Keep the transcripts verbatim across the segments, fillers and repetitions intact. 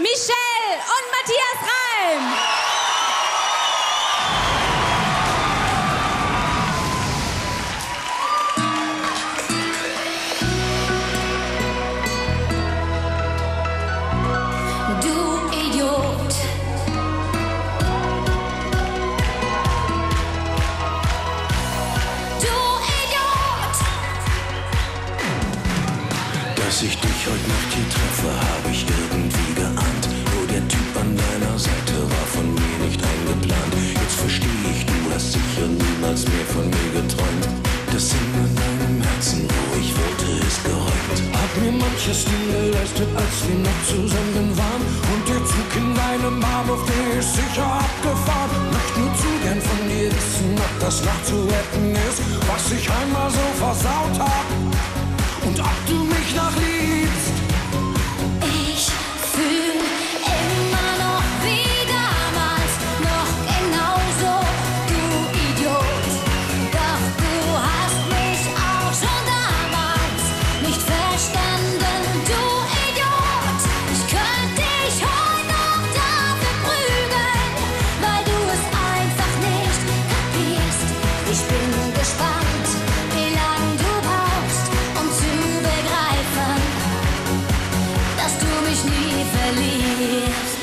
Michelle und Matthias Reim. Du Idiot. Du Idiot. Dass ich dich heute Nacht hier treffe, habe ich irgendwie geahnt. Nur der Typ an deiner Seite war von mir nicht eingeplant. Jetzt verstehe ich, du hast sicher niemals mehr von mir geträumt. Das in deinem Herzen, wo ich wollte, ist geräumt. Hab mir manches Ding geleistet, als wir noch zusammen waren. Und der Zug in deinem Bahnhof, der ist sicher abgefahren. Möcht nur zu gern von dir wissen, ob das noch zu retten ist, was ich einmal so versaut hab. Und ob du mich noch liebst. Ich fühl immer noch wie damals, noch genauso, du Idiot. Doch du hast mich auch schon damals nicht verstanden, du Idiot. Ich könnte dich heute noch dafür prügeln, weil du es einfach nicht kapierst. Ich bin gespannt, wie lang du brauchst, um zu begreifen, dass du mich nie verlierst.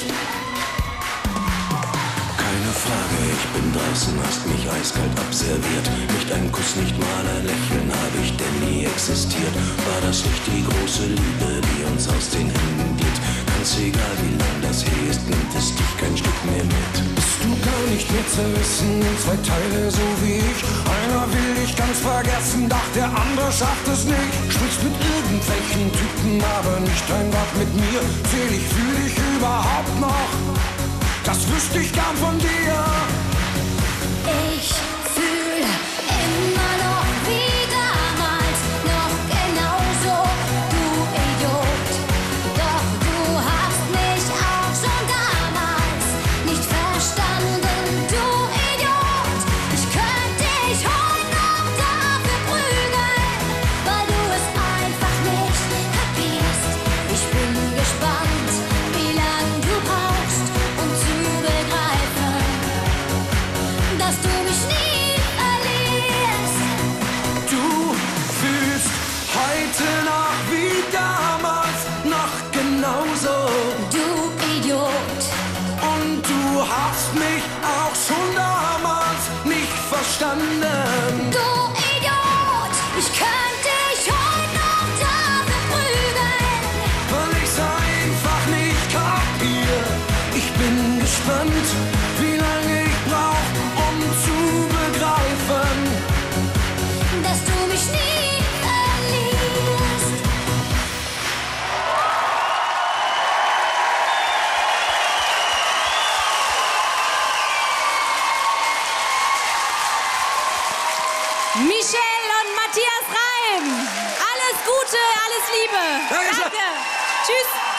Keine Frage, ich bin draußen, hast mich eiskalt observiert. Nicht ein Kuss, nicht mal ein Lächeln habe ich denn nie existiert. War das nicht die große Liebe, die uns aus den Händen glitt? Ganz egal, wie lang das her ist, nimmt es dich kein Stück mehr mit. Bist du gar nicht mehr zerrissen in zwei Teile, so wie ich? Einer will dich ganz vergessen, doch der andere schafft es nicht. Sprichst mit irgendwelchen Typen, aber nicht ein Wort mit mir. Zähl ich, fühl ich überhaupt noch? Das wüsste ich gern von dir. Ich fühl immer noch wie damals, noch genauso, du Idiot. Doch du hast mich auch schon damals nicht verstanden, du Idiot. Ich könnte dich heute noch dafür prügeln, weil du es einfach nicht kapierst. Ich bin gespannt, wie lang du brauchst, um zu begreifen, dass du mich nie verlierst. Du fühlst heute noch wie damals, noch genauso. Du Idiot. Und du hast mich auch schon damals nicht verstanden. Du Idiot. Ich könnte dich heute noch dafür prügeln. Weil ich's einfach nicht kapier. Ich bin gespannt, wie lange ich brauch, um zu begreifen, Dass du mich nie verlierst. Michelle und Matthias Reim. Alles Gute, alles Liebe. Dankeschön. Danke. Tschüss.